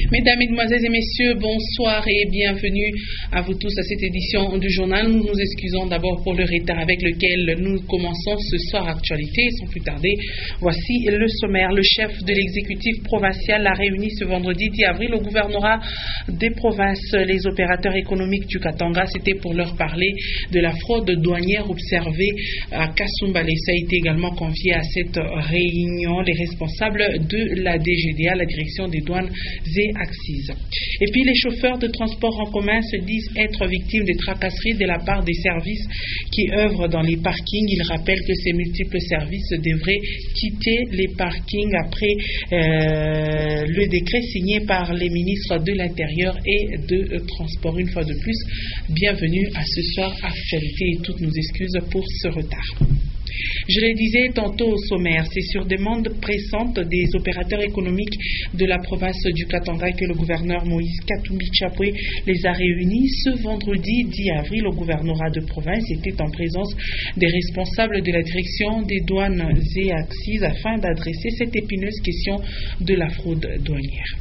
Mesdames, Mesdemoiselles et Messieurs, bonsoir et bienvenue à vous tous à cette édition du journal. Nous nous excusons d'abord pour le retard avec lequel nous commençons ce soir actualité. Sans plus tarder, voici le sommaire. Le chef de l'exécutif provincial a réuni ce vendredi 10 avril au gouvernorat des provinces les opérateurs économiques du Katanga. C'était pour leur parler de la fraude douanière observée à Kasumbalé. Ça a été également convié à cette réunion les responsables de la DGDA, la direction des douanes et Axis. Et puis les chauffeurs de transport en commun se disent être victimes de tracasseries de la part des services qui œuvrent dans les parkings. Ils rappellent que ces multiples services devraient quitter les parkings après le décret signé par les ministres de l'Intérieur et de Transport. Une fois de plus, bienvenue à ce soir Actualité et toutes nos excuses pour ce retard. Je le disais tantôt au sommaire, c'est sur demande pressante des opérateurs économiques de la province du Katanga que le gouverneur Moïse Katumbi Chapwe les a réunis ce vendredi 10 avril au gouvernorat de province. Était en présence des responsables de la direction des douanes et Axis afin d'adresser cette épineuse question de la fraude douanière.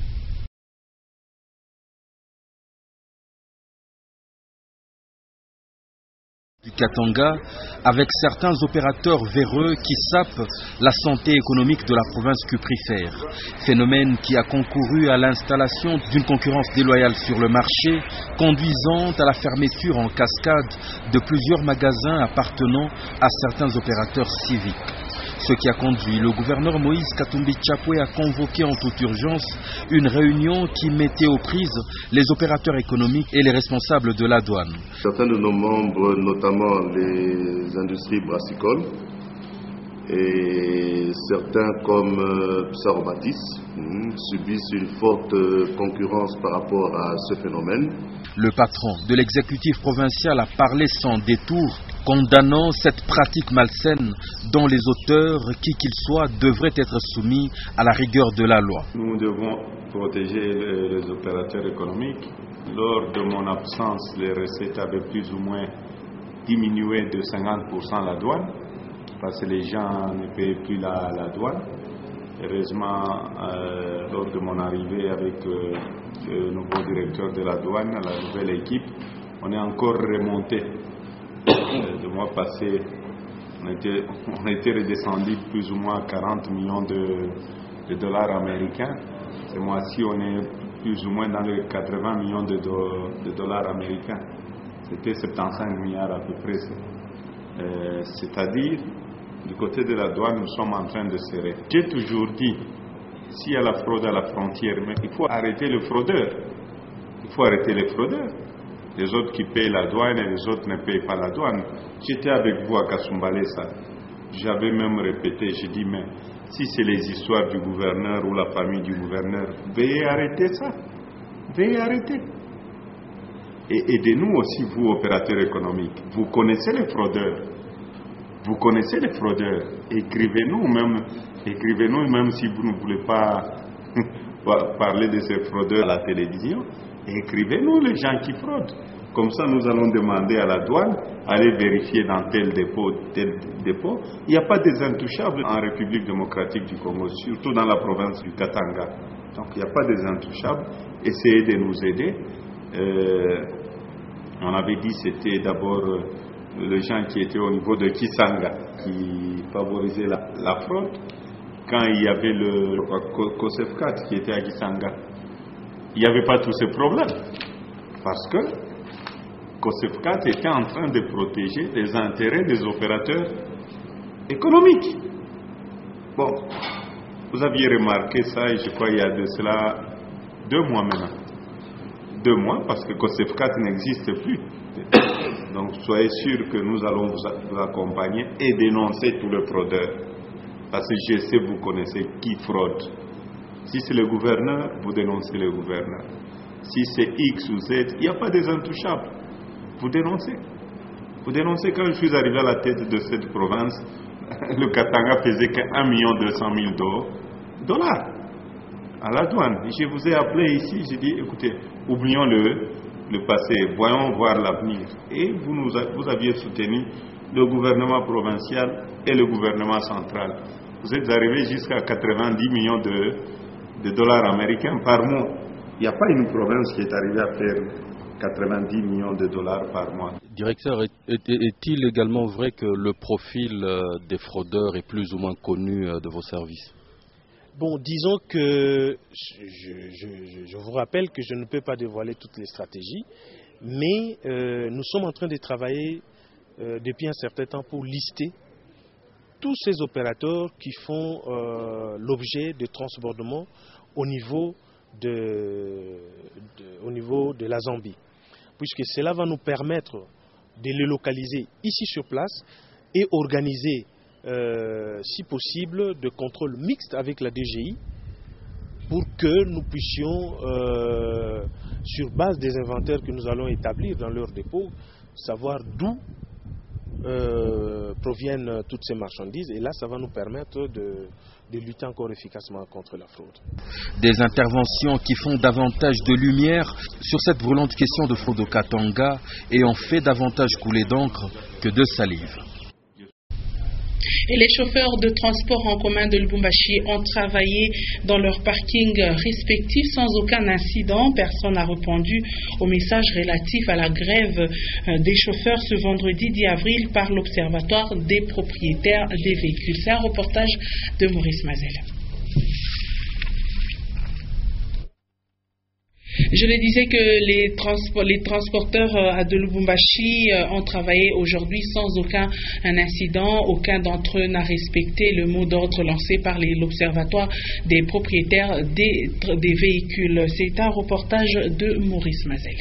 Du Katanga, avec certains opérateurs véreux qui sapent la santé économique de la province cuprifère. Phénomène qui a concouru à l'installation d'une concurrence déloyale sur le marché, conduisant à la fermeture en cascade de plusieurs magasins appartenant à certains opérateurs civiques. Ce qui a conduit le gouverneur Moïse Katumbi Chapwe à convoquer en toute urgence une réunion qui mettait aux prises les opérateurs économiques et les responsables de la douane. Certains de nos membres, notamment les industries brassicoles, et certains comme Psarobatis, subissent une forte concurrence par rapport à ce phénomène. Le patron de l'exécutif provincial a parlé sans détour, condamnant cette pratique malsaine dont les auteurs, qui qu'ils soient, devraient être soumis à la rigueur de la loi. Nous devons protéger les opérateurs économiques. Lors de mon absence, les recettes avaient plus ou moins diminué de 50% la douane, parce que les gens ne payaient plus la douane. Heureusement, lors de mon arrivée avec le nouveau directeur de la douane, la nouvelle équipe, on est encore remonté. Le mois passé, on était redescendu plus ou moins à 40 millions de dollars américains. Ce mois-ci, on est plus ou moins dans les 80 millions de dollars américains. C'était 75 milliards à peu près. C'est-à-dire, du côté de la douane, nous sommes en train de serrer. J'ai toujours dit, s'il y a la fraude à la frontière, mais il faut arrêter le fraudeur. Il faut arrêter les fraudeurs. Les autres qui payent la douane et les autres ne payent pas la douane. J'étais avec vous à Kasumbalé, ça. J'avais même répété, j'ai dit, mais si c'est les histoires du gouverneur ou la famille du gouverneur, veuillez arrêter ça. Veuillez arrêter. Et aidez-nous aussi, vous, opérateurs économiques. Vous connaissez les fraudeurs. Vous connaissez les fraudeurs. Écrivez-nous même si vous ne voulez pas parler de ces fraudeurs à la télévision. Écrivez-nous les gens qui fraudent. Comme ça, nous allons demander à la douane, allez vérifier dans tel dépôt, tel dépôt. Il n'y a pas des intouchables en République démocratique du Congo, surtout dans la province du Katanga. Donc, il n'y a pas des intouchables. Essayez de nous aider. On avait dit que c'était d'abord les gens qui étaient au niveau de Kisanga qui favorisaient la fraude. Quand il y avait le COSEF4 qui était à Kisanga, il n'y avait pas tous ces problèmes. Parce que COSEF4 était en train de protéger les intérêts des opérateurs économiques. Bon, vous aviez remarqué ça, et je crois il y a de cela 2 mois maintenant. 2 mois, parce que COSEF4 n'existe plus. Donc soyez sûr que nous allons vous accompagner et dénoncer tous les fraudeurs. Parce que je sais, vous connaissez qui fraude. Si c'est le gouverneur, vous dénoncez le gouverneur. Si c'est X ou Z, il n'y a pas des intouchables. Vous dénoncez. Vous dénoncez. Quand je suis arrivé à la tête de cette province, le Katanga faisait que 1 200 000 dollars à la douane. Et je vous ai appelé ici, j'ai dit, écoutez, oublions le passé, voyons voir l'avenir. Et vous aviez soutenu le gouvernement provincial et le gouvernement central. Vous êtes arrivé jusqu'à 90 millions de dollars américains par mois. Il n'y a pas une province qui est arrivée à faire 90 millions de dollars par mois. Directeur, est-il également vrai que le profil des fraudeurs est plus ou moins connu de vos services? Bon, disons que je vous rappelle que je ne peux pas dévoiler toutes les stratégies, mais nous sommes en train de travailler depuis un certain temps pour lister tous ces opérateurs qui font l'objet de transbordement au niveau de la Zambie, puisque cela va nous permettre de les localiser ici sur place et organiser, si possible, de contrôle mixte avec la DGI pour que nous puissions, sur base des inventaires que nous allons établir dans leurs dépôts, savoir d'où proviennent toutes ces marchandises, et là ça va nous permettre de lutter encore efficacement contre la fraude. Des interventions qui font davantage de lumière sur cette brûlante question de fraude au Katanga et ont fait davantage couler d'encre que de salive. Et les chauffeurs de transport en commun de Lubumbashi ont travaillé dans leurs parkings respectifs sans aucun incident. Personne n'a répondu au message relatif à la grève des chauffeurs ce vendredi 10 avril par l'Observatoire des propriétaires des véhicules. C'est un reportage de Maurice Mazel. Je le disais que les transporteurs de Lubumbashi ont travaillé aujourd'hui sans aucun incident. Aucun d'entre eux n'a respecté le mot d'ordre lancé par l'Observatoire des propriétaires des véhicules. C'est un reportage de Maurice Mazel.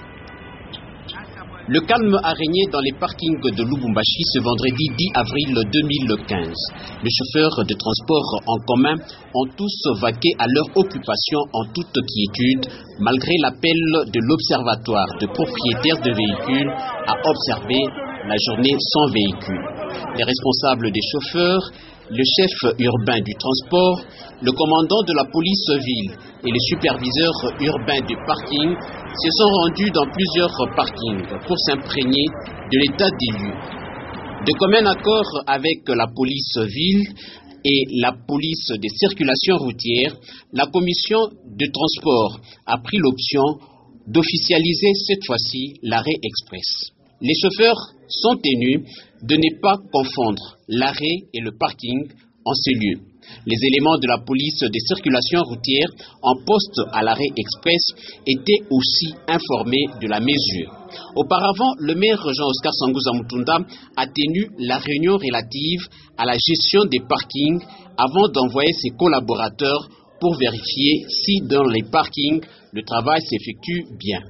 Le calme a régné dans les parkings de Lubumbashi ce vendredi 10 avril 2015. Les chauffeurs de transport en commun ont tous vaqué à leur occupation en toute quiétude, malgré l'appel de l'Observatoire de propriétaires de véhicules à observer la journée sans véhicule. Les responsables des chauffeurs, le chef urbain du transport, le commandant de la police ville et les superviseurs urbains du parking se sont rendus dans plusieurs parkings pour s'imprégner de l'état des lieux. De commun accord avec la police ville et la police des circulations routières, la commission de transport a pris l'option d'officialiser cette fois-ci l'arrêt express. Les chauffeurs sont tenus de ne pas confondre l'arrêt et le parking en ces lieux. Les éléments de la police des circulations routières en poste à l'arrêt express étaient aussi informés de la mesure. Auparavant, le maire Jean-Oscar Sanguza Mutunda a tenu la réunion relative à la gestion des parkings avant d'envoyer ses collaborateurs pour vérifier si dans les parkings le travail s'effectue bien.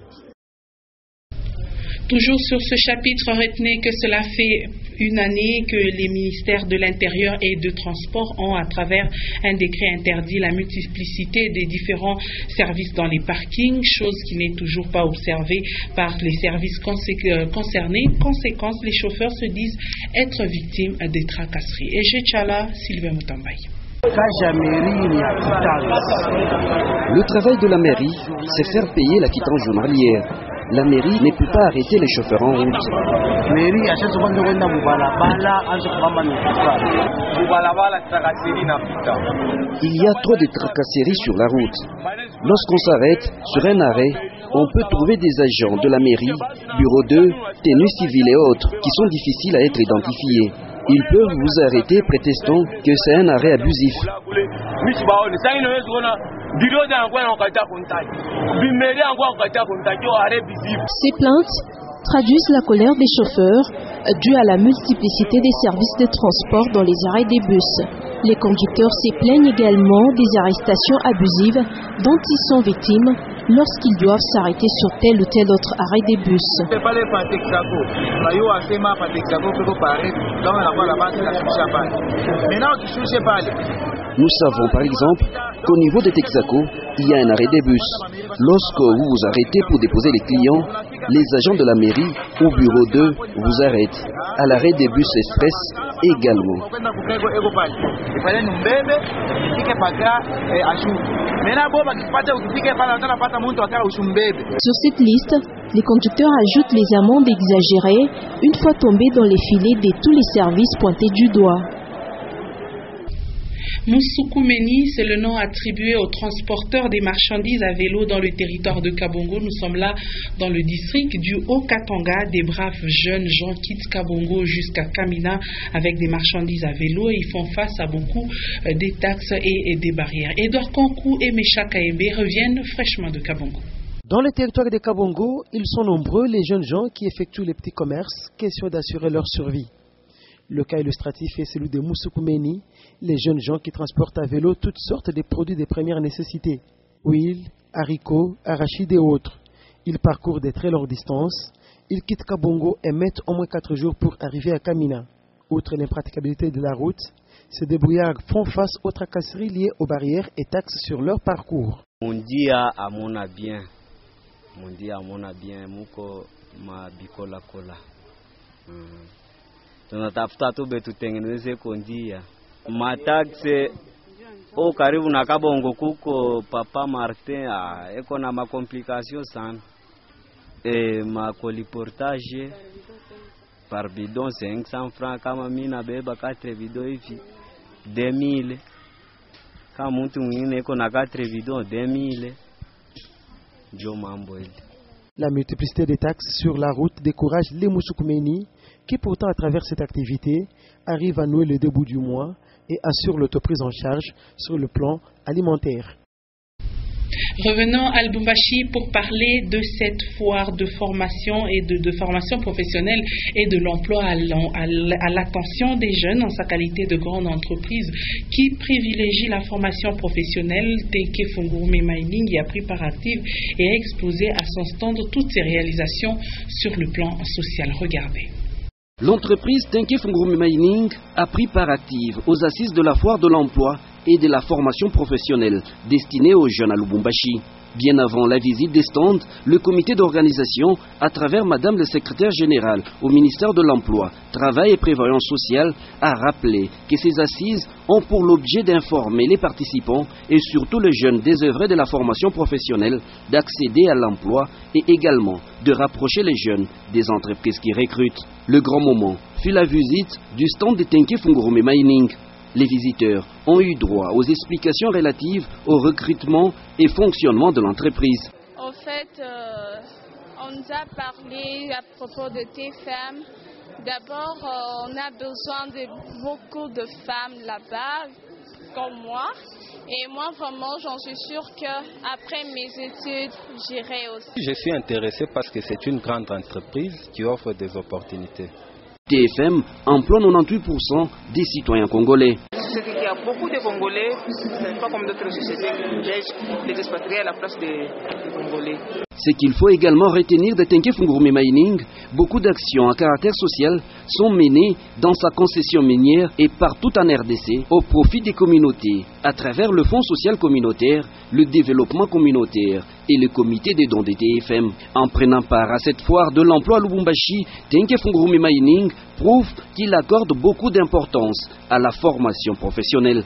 Toujours sur ce chapitre, retenez que cela fait une année que les ministères de l'Intérieur et de Transport ont, à travers un décret, interdit la multiplicité des différents services dans les parkings, chose qui n'est toujours pas observée par les services concernés. Conséquence, les chauffeurs se disent être victimes des tracasseries. Et Chala, Sylvain Moutambaye. Le travail de la mairie, c'est faire payer la quittance journalière. La mairie ne peut pas arrêter les chauffeurs en route. Il y a trop de tracasseries sur la route. Lorsqu'on s'arrête sur un arrêt, on peut trouver des agents de la mairie, bureau 2, tenue civile et autres, qui sont difficiles à être identifiés. Ils peuvent vous arrêter prétextant que c'est un arrêt abusif. Ces plaintes traduisent la colère des chauffeurs due à la multiplicité des services de transport dans les arrêts des bus. Les conducteurs se plaignent également des arrestations abusives dont ils sont victimes lorsqu'ils doivent s'arrêter sur tel ou tel autre arrêt des bus. Nous savons par exemple qu'au niveau de Texaco, il y a un arrêt des bus. Lorsque vous vous arrêtez pour déposer les clients, les agents de la mairie au bureau 2 vous arrêtent. À l'arrêt des bus express également. Sur cette liste, les conducteurs ajoutent les amendes exagérées une fois tombés dans les filets de tous les services pointés du doigt. Moussoukouméni, c'est le nom attribué aux transporteurs des marchandises à vélo dans le territoire de Kabongo. Nous sommes là dans le district du Haut-Katanga. Des braves jeunes gens quittent Kabongo jusqu'à Kamina avec des marchandises à vélo et ils font face à beaucoup des taxes et des barrières. Edouard Kankou et Mecha Kaembe reviennent fraîchement de Kabongo. Dans le territoire de Kabongo, ils sont nombreux les jeunes gens qui effectuent les petits commerces, question d'assurer leur survie. Le cas illustratif est celui de Moussoukouméni, les jeunes gens qui transportent à vélo toutes sortes de produits de première nécessité, huile, haricots, arachides et autres. Ils parcourent de très longues distances, ils quittent Kabongo et mettent au moins 4 jours pour arriver à Kamina. Outre l'impraticabilité de la route, ces débrouillards font face aux tracasseries liées aux barrières et taxes sur leur parcours. Mundia amona bien, muko mabikola kola. Tunatafuta tu tutengeneze kondia mataxe o karibu na Kabongo kuko Papa Martin eko na makomplikasyon sana makoliportage par bidon 500 francs kama mimi nabeba 4 bidon hivi 2000 kama mtu mwingine eko na 4 bidon 2000 ndio mambo ile. La multiplicité des taxes sur la route décourage les Moussoukouméni qui pourtant à travers cette activité arrivent à nouer le début du mois et assurent l'autoprise en charge sur le plan alimentaire. Revenons à Lubumbashi pour parler de cette foire de formation et de formation professionnelle et de l'emploi à l'attention des jeunes en sa qualité de grande entreprise qui privilégie la formation professionnelle. Tenke Fungurume Mining y a pris part active et a exposé à son stand toutes ses réalisations sur le plan social. Regardez. L'entreprise Tenke Fungurume Mining a pris part active aux assises de la foire de l'emploi et de la formation professionnelle destinée aux jeunes à Lubumbashi. Bien avant la visite des stands, le comité d'organisation, à travers Madame le secrétaire général au ministère de l'Emploi, Travail et Prévoyance sociale, a rappelé que ces assises ont pour l'objet d'informer les participants et surtout les jeunes désœuvrés de la formation professionnelle d'accéder à l'emploi et également de rapprocher les jeunes des entreprises qui recrutent. Le grand moment fut la visite du stand de Tenke Fungurume Mining. Les visiteurs ont eu droit aux explications relatives au recrutement et fonctionnement de l'entreprise. En fait, on nous a parlé à propos de TFM. D'abord, on a besoin de beaucoup de femmes là-bas, comme moi. Et moi, vraiment, j'en suis sûre qu'après mes études, j'irai aussi. Je suis intéressé parce que c'est une grande entreprise qui offre des opportunités. TFM emploie 98% des citoyens congolais. C'est qu'il y a beaucoup de Congolais, ce n'est pas comme d'autres sociétés qui privilègent les expatriés à la place des Congolais. Ce qu'il faut également retenir de Tenke Fungurume Mining, beaucoup d'actions à caractère social sont menées dans sa concession minière et partout en RDC au profit des communautés, à travers le Fonds social communautaire, le développement communautaire et le comité des dons de TFM. En prenant part à cette foire de l'emploi à Lubumbashi, Tenke Fungurume Mining prouve qu'il accorde beaucoup d'importance à la formation professionnelle.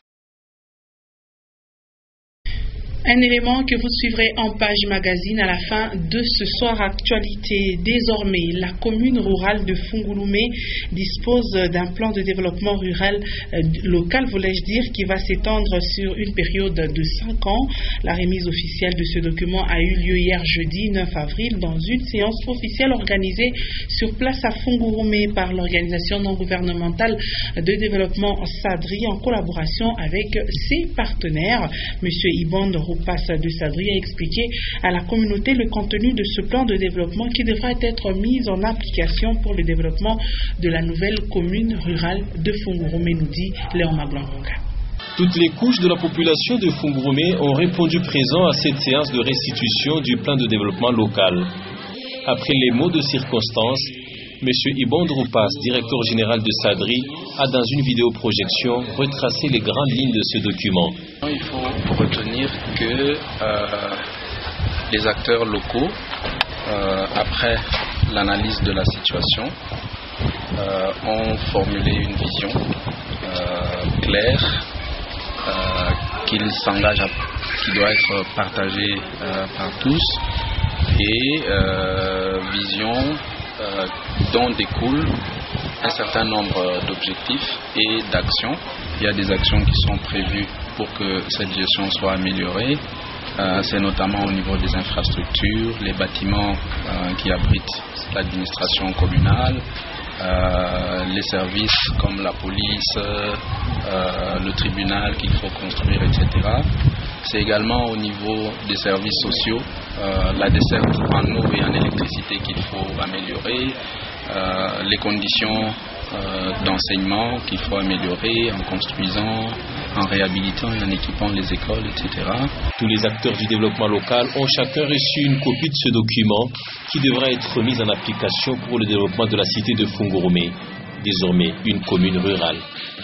Un élément que vous suivrez en page magazine à la fin de ce soir actualité. Désormais, la commune rurale de Fungurume dispose d'un plan de développement rural local, voulais-je dire, qui va s'étendre sur une période de 5 ans. La remise officielle de ce document a eu lieu hier jeudi 9 avril dans une séance officielle organisée sur place à Fungurume par l'organisation non gouvernementale de développement SADRI en collaboration avec ses partenaires. Monsieur Ibond Passe de Sadri a expliqué à la communauté le contenu de ce plan de développement qui devra être mis en application pour le développement de la nouvelle commune rurale de Fungurume, nous dit Léon Maglangonga. Toutes les couches de la population de Fungurume ont répondu présent à cette séance de restitution du plan de développement local. Après les mots de circonstance, M. Ibond Roupas, directeur général de SADRI, a dans une vidéoprojection retracé les grandes lignes de ce document. Il faut retenir que les acteurs locaux, après l'analyse de la situation, ont formulé une vision claire qui doit être partagée par tous et vision dont découle un certain nombre d'objectifs et d'actions il y a des actions qui sont prévues pour que cette gestion soit améliorée. C'est notamment au niveau des infrastructures, les bâtiments qui abritent l'administration communale, les services comme la police, le tribunal qu'il faut construire, etc. C'est également au niveau des services sociaux, la desserte en eau et en électricité qu'il faut améliorer, les conditions d'enseignement qu'il faut améliorer en construisant, en réhabilitant et en équipant les écoles, etc. Tous les acteurs du développement local ont chacun reçu une copie de ce document qui devra être mis en application pour le développement de la cité de Fungurumé, désormais une commune rurale.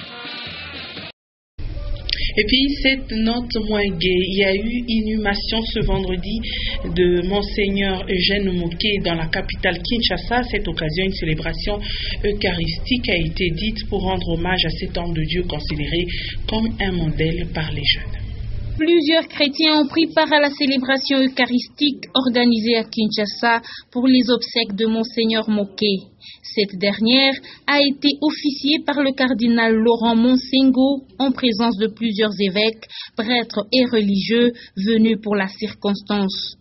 Et puis, cette note moins gaie, il y a eu inhumation ce vendredi de Monseigneur Eugène Moké dans la capitale Kinshasa. À cette occasion, une célébration eucharistique a été dite pour rendre hommage à cet homme de Dieu considéré comme un modèle par les jeunes. Plusieurs chrétiens ont pris part à la célébration eucharistique organisée à Kinshasa pour les obsèques de Monseigneur Moké. Cette dernière a été officiée par le cardinal Laurent Monsengo en présence de plusieurs évêques, prêtres et religieux venus pour la circonstance.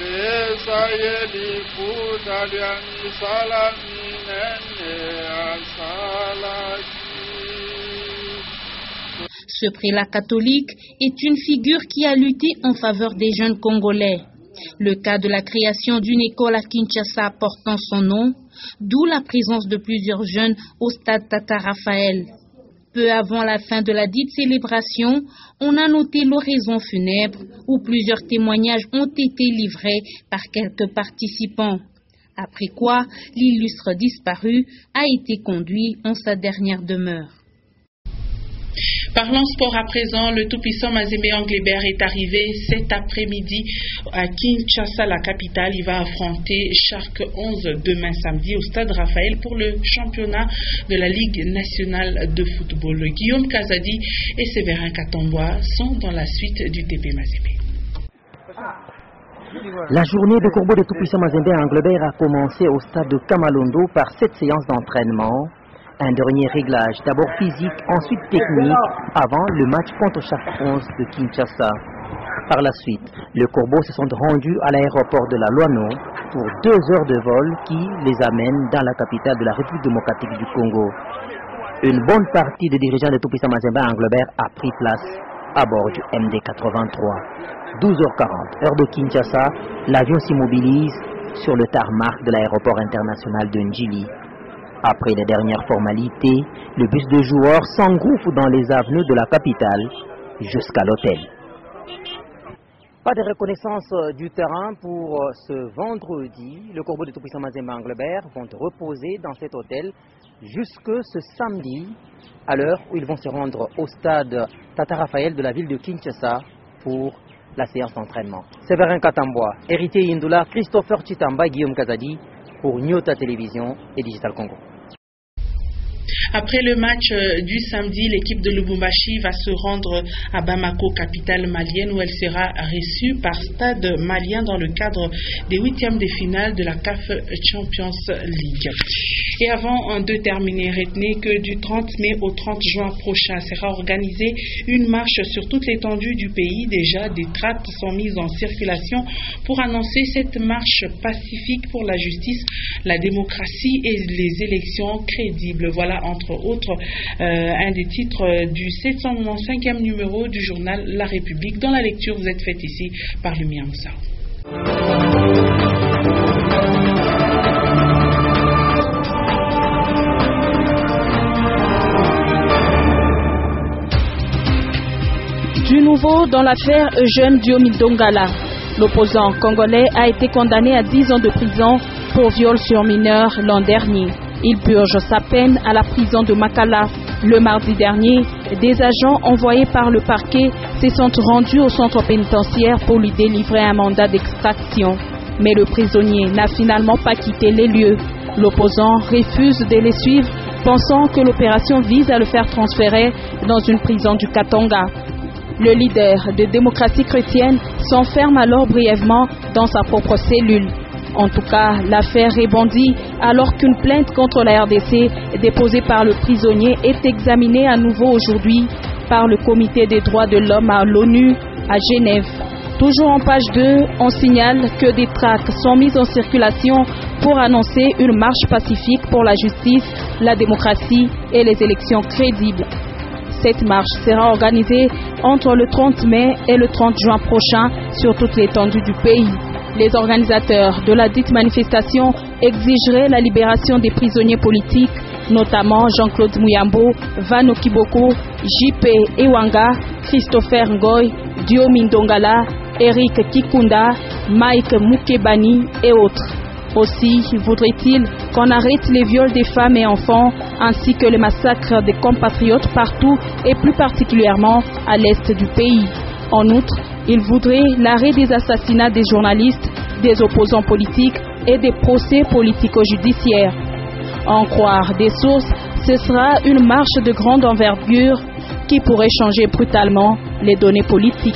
Ce prélat catholique est une figure qui a lutté en faveur des jeunes Congolais. Le cas de la création d'une école à Kinshasa portant son nom, d'où la présence de plusieurs jeunes au stade Tata Raphaël. Peu avant la fin de la dite célébration, on a noté l'oraison funèbre où plusieurs témoignages ont été livrés par quelques participants. Après quoi, l'illustre disparu a été conduit en sa dernière demeure. Parlons sport à présent. Le tout-puissant Mazembe Anglebert est arrivé cet après-midi à Kinshasa, la capitale. Il va affronter Shark 11 demain samedi au stade Raphaël pour le championnat de la Ligue nationale de football. Guillaume Kazadi et Séverin Katomboa sont dans la suite du TP Mazembe. La journée de Corbeau de tout-puissant Mazembe Anglebert a commencé au stade de Kamalondo par 7 séances d'entraînement. Un dernier réglage, d'abord physique, ensuite technique, avant le match contre Shark 11 de Kinshasa. Par la suite, les Corbeaux se sont rendus à l'aéroport de la Loano pour 2 heures de vol qui les amènent dans la capitale de la République démocratique du Congo. Une bonne partie des dirigeants de tout-puissant Mazembe Anglebert a pris place à bord du MD-83. 12h40, heure de Kinshasa, l'avion s'immobilise sur le tarmac de l'aéroport international de Njili. Après les dernières formalités, le bus de joueurs s'engouffre dans les avenues de la capitale jusqu'à l'hôtel. Pas de reconnaissance du terrain pour ce vendredi. Le Corbeau de tout-puissant Mazembe Anglebert vont reposer dans cet hôtel jusque ce samedi, à l'heure où ils vont se rendre au stade Tata Raphaël de la ville de Kinshasa pour la séance d'entraînement. Séverin Katomboa, Héritier Indula, Christopher Chitamba, Guillaume Kazadi pour Nyota Télévision et Digital Congo. Après le match du samedi, l'équipe de Lubumbashi va se rendre à Bamako, capitale malienne, où elle sera reçue par Stade malien dans le cadre des 8e de finale de la CAF Champions League. Et avant de terminer, retenez que du 30 mai au 30 juin prochain sera organisée une marche sur toute l'étendue du pays. Déjà, des tracts sont mises en circulation pour annoncer cette marche pacifique pour la justice, la démocratie et les élections crédibles. Voilà entre autres un des titres du 795e numéro du journal La République. Dans la lecture, vous êtes faite ici par Lumia Moussa. Du nouveau dans l'affaire Eugène Diomi Dongala. L'opposant congolais a été condamné à 10 ans de prison pour viol sur mineur l'an dernier. Il purge sa peine à la prison de Makala. Le mardi dernier, des agents envoyés par le parquet se sont rendus au centre pénitentiaire pour lui délivrer un mandat d'extraction. Mais le prisonnier n'a finalement pas quitté les lieux. L'opposant refuse de les suivre, pensant que l'opération vise à le faire transférer dans une prison du Katanga. Le leader de démocratie chrétienne s'enferme alors brièvement dans sa propre cellule. En tout cas, l'affaire rebondit alors qu'une plainte contre la RDC déposée par le prisonnier est examinée à nouveau aujourd'hui par le Comité des droits de l'homme à l'ONU à Genève. Toujours en page 2, on signale que des tracts sont mis en circulation pour annoncer une marche pacifique pour la justice, la démocratie et les élections crédibles. Cette marche sera organisée entre le 30 mai et le 30 juin prochain sur toute l'étendue du pays. Les organisateurs de la dite manifestation exigeraient la libération des prisonniers politiques, notamment Jean-Claude Muyambo, Vano Kiboko, J.P. Ewanga, Christopher Ngoy, Diomi Ndongala, Eric Kikunda, Mike Mukebani et autres. Aussi voudrait-il qu'on arrête les viols des femmes et enfants ainsi que les massacres des compatriotes partout et plus particulièrement à l'est du pays. En outre, il voudrait l'arrêt des assassinats des journalistes, des opposants politiques et des procès politico-judiciaires. À en croire des sources, ce sera une marche de grande envergure qui pourrait changer brutalement les données politiques.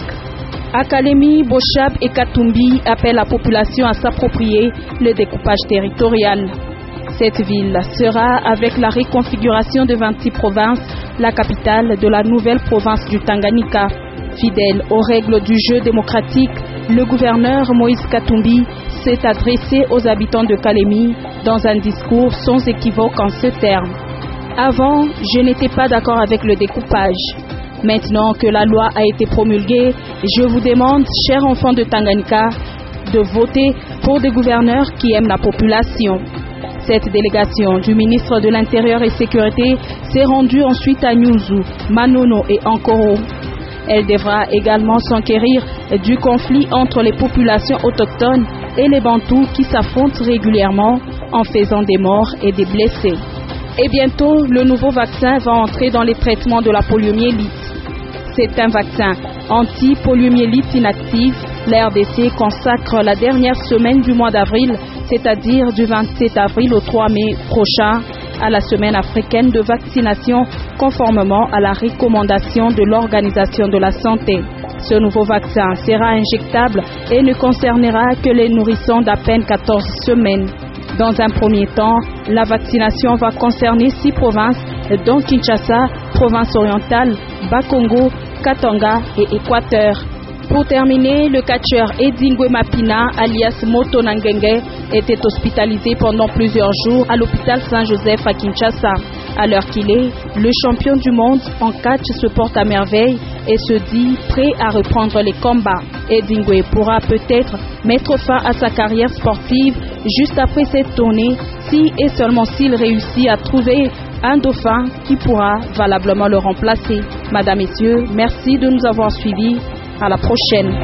Akalemi, Bochab et Katumbi appellent la population à s'approprier le découpage territorial. Cette ville sera, avec la reconfiguration de 26 provinces, la capitale de la nouvelle province du Tanganyika. Fidèle aux règles du jeu démocratique, le gouverneur Moïse Katumbi s'est adressé aux habitants de Kalemi dans un discours sans équivoque en ces termes. Avant, je n'étais pas d'accord avec le découpage. Maintenant que la loi a été promulguée, je vous demande, chers enfants de Tanganyika, de voter pour des gouverneurs qui aiment la population. Cette délégation du ministre de l'Intérieur et Sécurité s'est rendue ensuite à Nyuzu, Manono et Ankoro. Elle devra également s'enquérir du conflit entre les populations autochtones et les Bantous qui s'affrontent régulièrement en faisant des morts et des blessés. Et bientôt, le nouveau vaccin va entrer dans les traitements de la poliomyélite. C'est un vaccin anti-poliomyélite inactive. La RDC consacre la dernière semaine du mois d'avril, c'est-à-dire du 27 avril au 3 mai prochain, à la semaine africaine de vaccination conformément à la recommandation de l'Organisation de la Santé. Ce nouveau vaccin sera injectable et ne concernera que les nourrissons d'à peine 14 semaines. Dans un premier temps, la vaccination va concerner 6 provinces, dont Kinshasa, province orientale, Bakongo, Katanga et Équateur. Pour terminer, le catcheur Edingwe Mapina, alias Moto Nangenge, était hospitalisé pendant plusieurs jours à l'hôpital Saint-Joseph à Kinshasa. À l'heure qu'il est, le champion du monde en catch se porte à merveille et se dit prêt à reprendre les combats. Edingwe pourra peut-être mettre fin à sa carrière sportive juste après cette tournée, si et seulement s'il réussit à trouver un dauphin qui pourra valablement le remplacer. Madame, Messieurs, merci de nous avoir suivis. À la prochaine.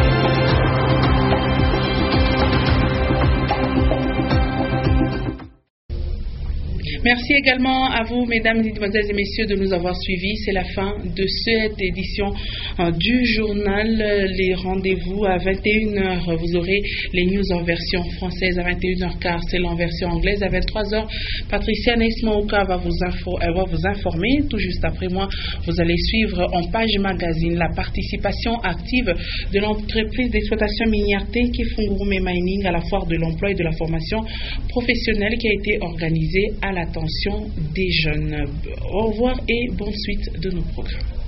Merci également à vous, mesdames, mesdemoiselles et messieurs, de nous avoir suivis. C'est la fin de cette édition du journal. Les rendez-vous à 21h. Vous aurez les news en version française à 21h15. C'est en version anglaise à 23h. Patricia Nesmouka va vous informer. Tout juste après moi, vous allez suivre en page magazine la participation active de l'entreprise d'exploitation minière Tenke Fungurume Mining à la foire de l'emploi et de la formation professionnelle qui a été organisée à l'attention des jeunes. Au revoir et bonne suite de nos programmes.